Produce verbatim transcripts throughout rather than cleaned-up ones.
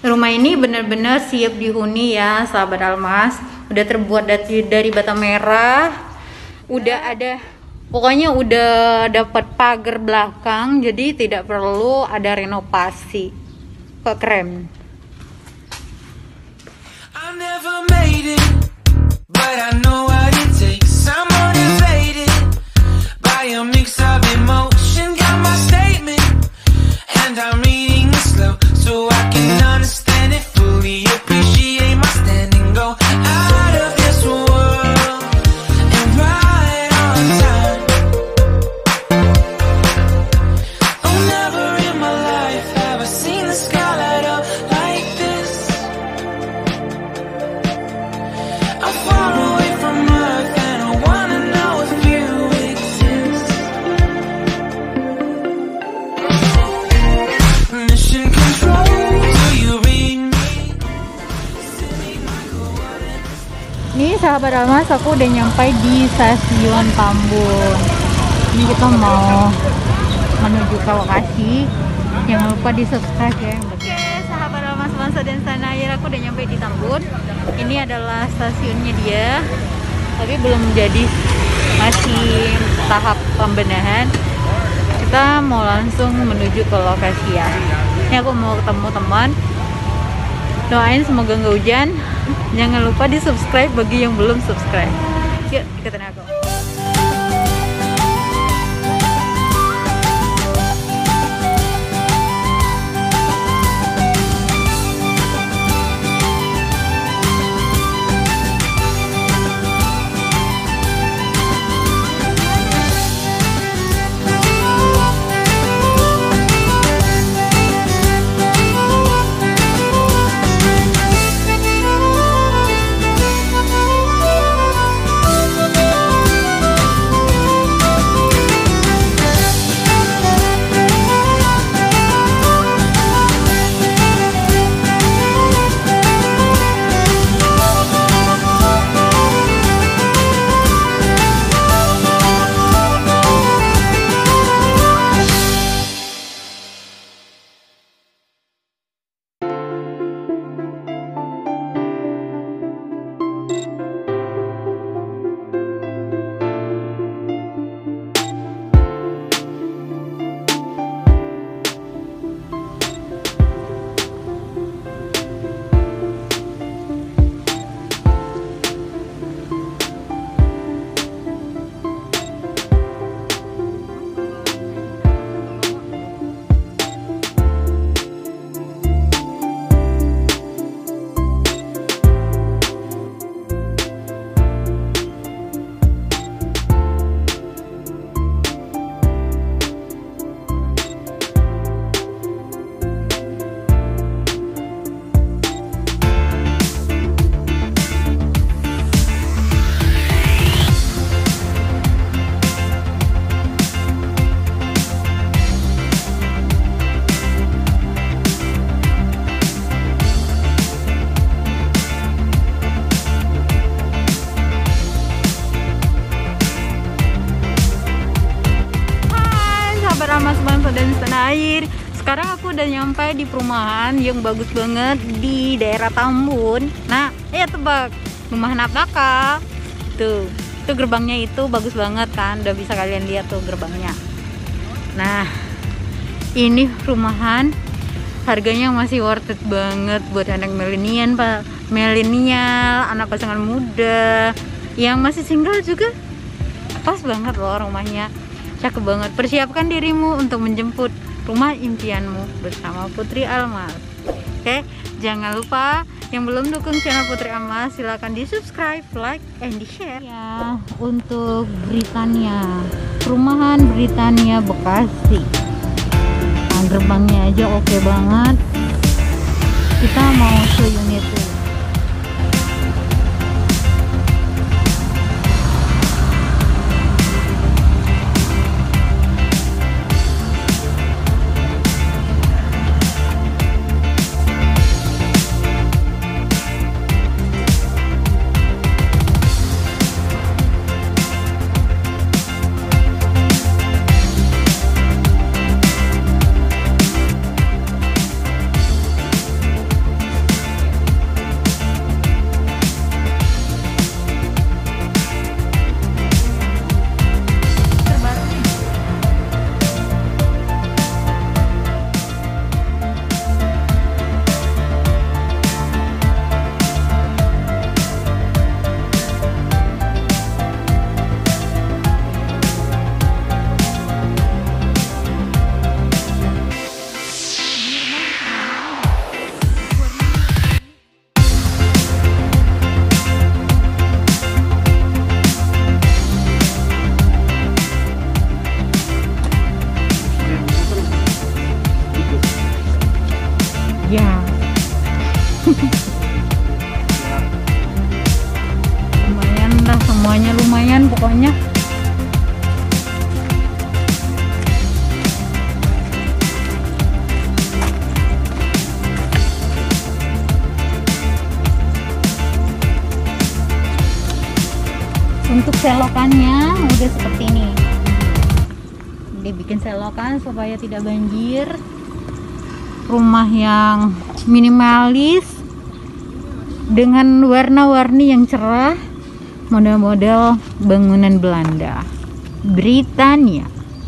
Rumah ini benar-benar siap dihuni ya, sahabat Almas. Udah terbuat dari, dari bata merah. Udah ada, pokoknya udah dapat pagar belakang, jadi tidak perlu ada renovasi. Kok keren. I never made it, but I know what it takes. I'm motivated by a mix of emotion. Got my statement, and I'm reading it slow so I can understand it fully. Appreciate my standing, go out of this world and right on time. Oh, never in my life have I seen the sky light up like this. I'm far away from Earth and I wanna know if you exist. Mission control, do you read me? Nih sahabat Almas, aku udah nyampe di stasiun Tambun. Ini kita mau menuju ke lokasi. Jangan lupa di subscribe ya. Oke sahabat Almas, bangsa dan tanah air, aku udah nyampe di Tambun. Ini adalah stasiunnya dia, tapi belum jadi, masih tahap pembenahan. Kita mau langsung menuju ke lokasi ya. Ini aku mau ketemu teman. Doain semoga nggak hujan. Jangan lupa di subscribe bagi yang belum subscribe. Yuk ikutin aku. Almas, bangsa dan tanah air. Sekarang aku udah nyampe di perumahan yang bagus banget di daerah Tambun. Nah, ya tebak, rumah apakah? Tuh, itu gerbangnya itu bagus banget kan, udah bisa kalian lihat tuh gerbangnya. Nah, ini rumahan harganya masih worth it banget buat anak milenial, Pak. Milenial, anak pasangan muda yang masih single juga. Pas banget loh rumahnya. Cakep banget. Persiapkan dirimu untuk menjemput rumah impianmu bersama Putri Almas. Oke, jangan lupa yang belum dukung channel Putri Almas silahkan di subscribe, like, and di share ya. Untuk Britania, perumahan Britania Bekasi. Nah, gerbangnya aja oke banget. Kita mau ke unit tuh. Lumayan lah, semuanya lumayan pokoknya. Untuk selokannya udah seperti ini. Dibikin selokan supaya tidak banjir. Rumah yang minimalis dengan warna-warni yang cerah, model-model bangunan Belanda, Britania.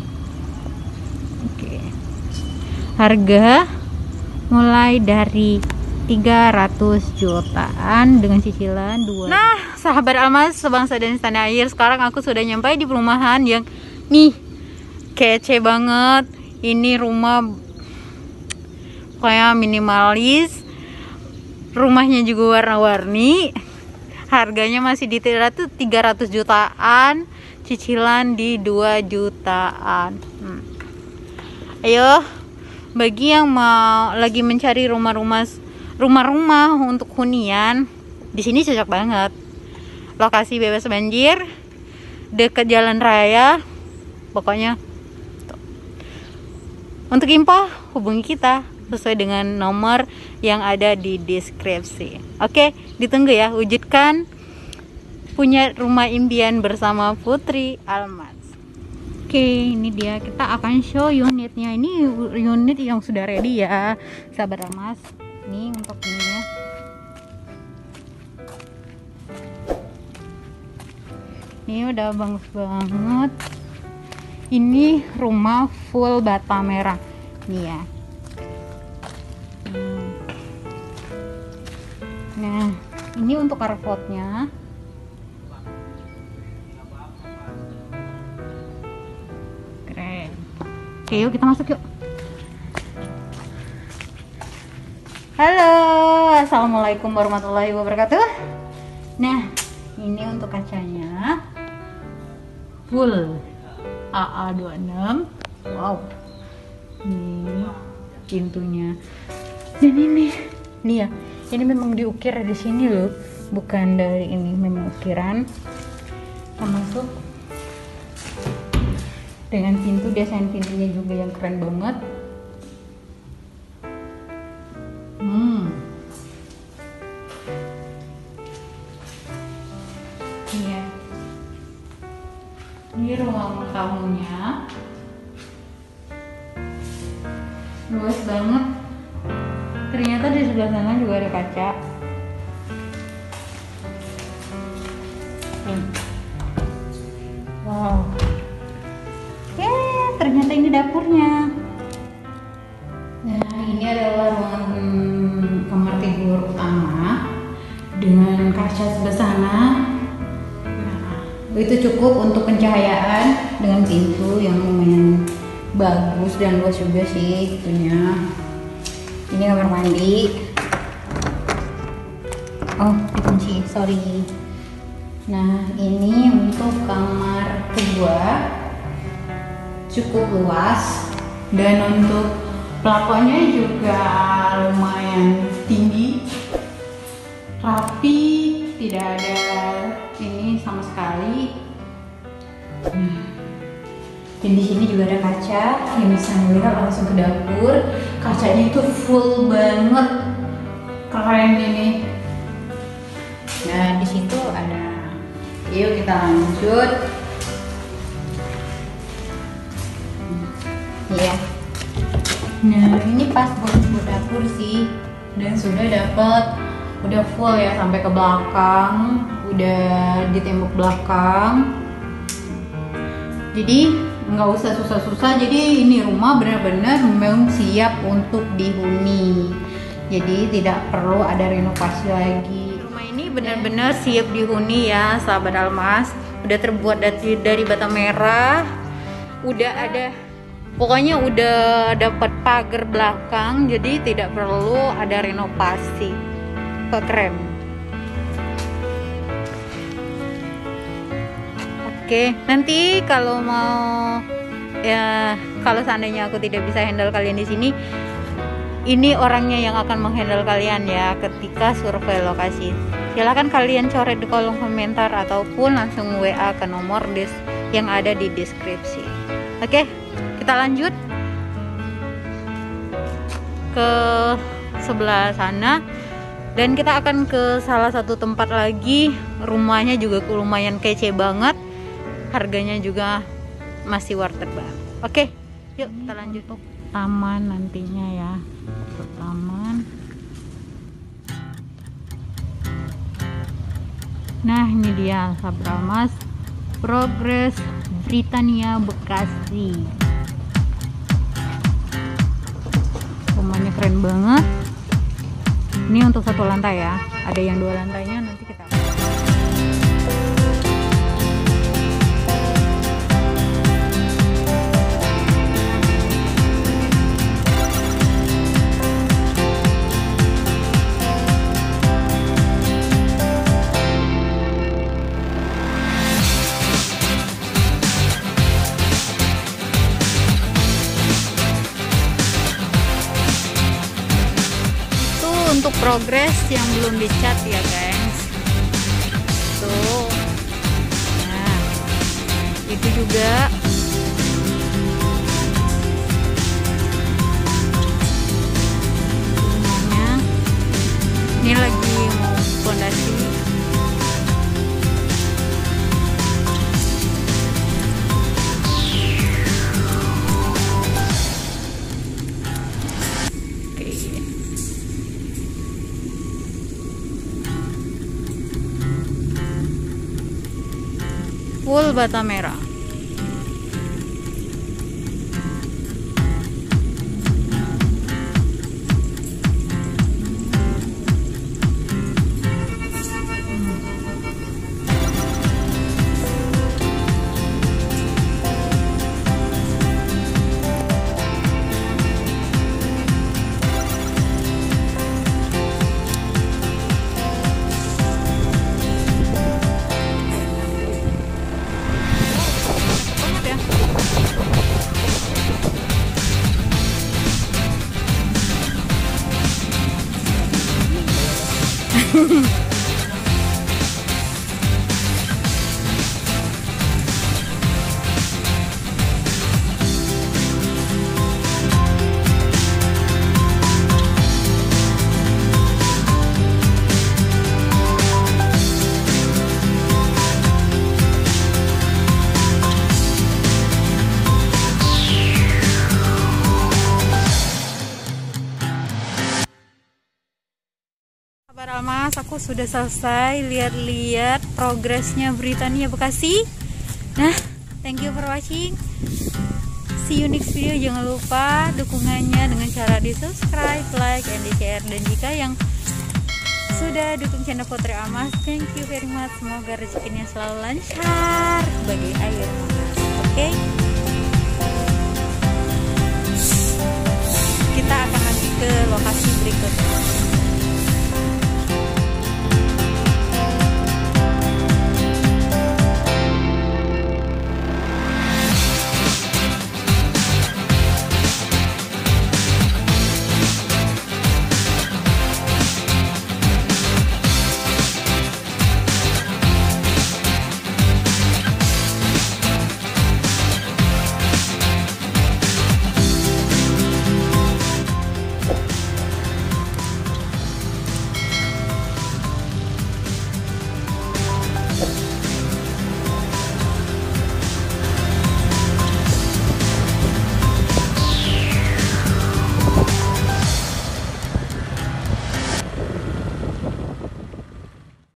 Oke. Harga mulai dari tiga ratus jutaan dengan cicilan dua. Nah, sahabat Almas sebangsa dan setanah air, sekarang aku sudah nyampe di perumahan yang nih kece banget. Ini rumah kayak minimalis, rumahnya juga warna-warni, harganya masih di tiga ratus jutaan, cicilan di dua jutaan. hmm. Ayo, bagi yang mau lagi mencari rumah-rumah rumah-rumah untuk hunian, di sini cocok banget. Lokasi bebas banjir, dekat jalan raya, pokoknya tuh. Untuk info hubungi kita sesuai dengan nomor yang ada di deskripsi. Oke, ditunggu ya, wujudkan punya rumah impian bersama Putri Almas. Oke, ini dia, kita akan show unitnya. Ini unit yang sudah ready ya, sahabat Almas. Ini untuk ininya. Ini udah bagus banget. Ini rumah full bata merah. Nih ya. Hmm. Nah, ini untuk carportnya. Keren. Oke, yuk kita masuk yuk. Halo, assalamualaikum warahmatullahi wabarakatuh. Nah, ini untuk kacanya full A A dua puluh enam. Wow, ini pintunya. Dan ini, nih ya, ini memang diukir di sini loh, bukan dari ini, memang ukiran. Kita masuk dengan pintu, desain pintunya juga yang keren banget. Hmm. Iya. Ini ruang tamunya. Luas banget. Ternyata di sebelah sana juga ada kaca. Hmm. Wow. Oke, ternyata ini dapurnya. Nah, ini adalah ruangan kamar tidur utama dengan kaca sebelah sana. Nah, itu cukup untuk pencahayaan dengan pintu yang lumayan bagus dan luas juga sih itunya. Ini kamar mandi. Oh, dikunci, sorry. Nah, ini untuk kamar kedua, cukup luas, dan untuk plafonnya juga lumayan tinggi, rapi, tidak ada ini sama sekali. Nah, dan di sini juga ada kaca yang bisa melihat langsung ke dapur. Kacanya itu full banget, keren ini. Nah, di situ ada. Yuk kita lanjut. Ya. Nah, ini pas buat buat dapur sih, dan sudah dapat, udah full ya sampai ke belakang, udah di tembok belakang. Jadi nggak usah susah-susah. Jadi ini rumah benar-benar memang siap untuk dihuni. Jadi tidak perlu ada renovasi lagi. Rumah ini benar-benar siap dihuni ya, sahabat Almas. Udah terbuat dari dari bata merah, udah ada. Pokoknya udah dapat pagar belakang, jadi tidak perlu ada renovasi. Keren. Oke, nanti kalau mau ya, kalau seandainya aku tidak bisa handle kalian di sini, ini orangnya yang akan menghandle kalian ya ketika survei lokasi. Silahkan kalian coret di kolom komentar ataupun langsung W A ke nomor des yang ada di deskripsi. Oke, kita lanjut ke sebelah sana dan kita akan ke salah satu tempat lagi. Rumahnya juga lumayan kece banget, harganya juga masih worth it banget. Oke, yuk kita lanjut untuk taman nantinya ya. Ke taman. Nah, ini dia Sabramas Progress Britania Bekasi. Rumahnya keren banget. Ini untuk satu lantai ya. Ada yang dua lantainya nanti kita. Untuk progres yang belum dicat ya guys, tuh. Nah, itu juga rumahnya. Ini lagi mau fondasi. Full bata merah. Almas, aku sudah selesai lihat-lihat progresnya Britania Bekasi. Nah, thank you for watching. See you next video. Jangan lupa dukungannya dengan cara di subscribe, like, and di share. Dan jika yang sudah dukung channel Putri Almas, thank you very much. Semoga rezekinya selalu lancar bagi air mata. Oke, okay? Kita akan lanjut ke lokasi berikutnya.